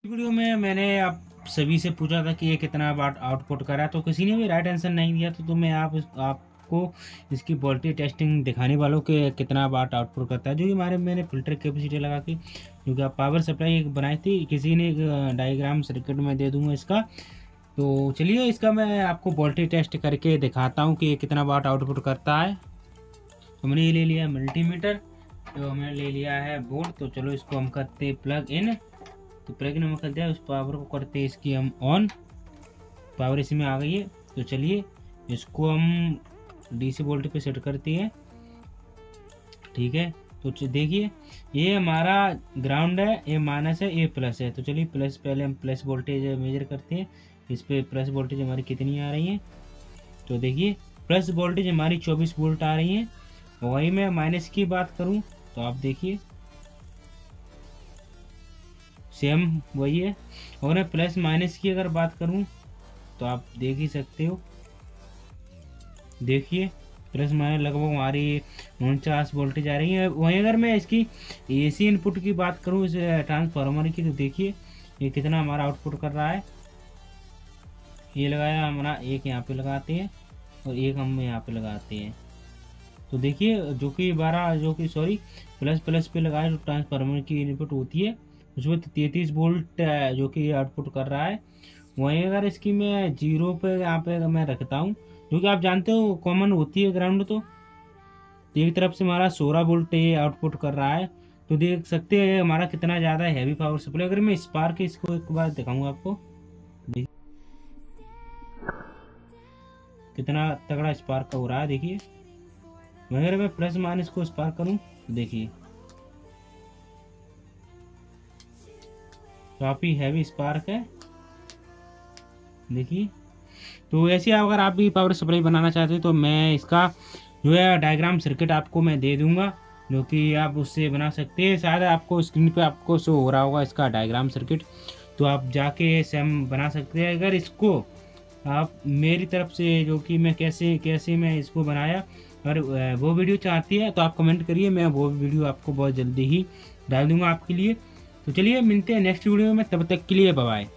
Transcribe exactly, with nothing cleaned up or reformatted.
Video में मैंने आप सभी से पूछा था कि ये कितना वाट आउटपुट कर रहा है, तो किसी ने भी राइट आंसर नहीं दिया। तो, तो मैं आप आपको इसकी वोल्टेज टेस्टिंग दिखाने वालों के कितना वाट आउटपुट करता है, जो कि हमारे मैंने फिल्टर कैपेसिटी लगा के जो कि आप पावर सप्लाई एक बनाई थी, किसी ने एक डायग्राम सर्किट में दे दूंगा इसका। तो चलिए इसका मैं आपको वोल्टेज टेस्ट करके दिखाता हूँ कि ये कितना वाट आउटपुट करता है। तो मैंने ये ले लिया मल्टीमीटर, तो हमने ले लिया है बोर्ड। तो चलो इसको हम करते प्लग इन। तो प्लग इन हम कर दिया, उस पावर को करते इसकी हम ऑन। पावर इसी में आ गई है। तो चलिए इसको हम डीसी वोल्टेज पे सेट करते हैं, ठीक है। तो देखिए ये हमारा ग्राउंड है, ये माइनस है, ये प्लस है। तो चलिए प्लस पहले हम प्लस वोल्टेज मेजर करते हैं। इस पे प्लस वोल्टेज हमारी कितनी आ रही है, तो देखिए प्लस वोल्टेज हमारी चौबीस वोल्ट आ रही है। वही मैं माइनस की बात करूं तो आप देखिए सेम वही है। और मैं प्लस माइनस की अगर बात करूं तो आप देख ही सकते हो, देखिए प्लस माइनस लगभग हमारी उनचास वोल्टेज आ रही है। वहीं अगर मैं इसकी एसी इनपुट की बात करूं इस ट्रांसफार्मर की, तो देखिए ये कितना हमारा आउटपुट कर रहा है। ये लगाया हमारा, एक यहाँ पे लगाते हैं और एक हम यहाँ पे लगाते हैं। तो देखिए जो कि बारह जो कि सॉरी प्लस प्लस पे लगाए जो ट्रांसफार्मर की इनपुट होती है उसमें तैंतीस वोल्ट जो कि आउटपुट कर रहा है। वहीं अगर इसकी मैं जीरो पे यहाँ पे मैं रखता हूँ, जो कि आप जानते हो कॉमन होती है ग्राउंड, तो एक तरफ से हमारा सोलह वोल्ट ये आउटपुट कर रहा है। तो देख सकते हैं हमारा कितना ज़्यादा हैवी पावर सप्लाई। अगर मैं स्पार्क इसको एक बार दिखाऊंगा आपको, कितना तगड़ा स्पार्क हो रहा है। देखिए अगर मैं प्लस माइनस को स्पार्क करूं तो देखिए काफी हैवी स्पार्क है, देखिए। तो ऐसे अगर आप भी पावर सप्लाई बनाना चाहते हो तो मैं इसका जो है डायग्राम सर्किट आपको मैं दे दूंगा, जो कि आप उससे बना सकते हैं। शायद आपको स्क्रीन पे आपको शो हो रहा होगा इसका डायग्राम सर्किट, तो आप जाके सेम बना सकते हैं। अगर इसको आप मेरी तरफ से जो कि मैं कैसे कैसे मैं इसको बनाया, अगर वो वीडियो चाहती है तो आप कमेंट करिए, मैं वो वीडियो आपको बहुत जल्दी ही डाल दूंगा आपके लिए। तो चलिए मिलते हैं नेक्स्ट वीडियो में, तब तक के लिए बाय बाय।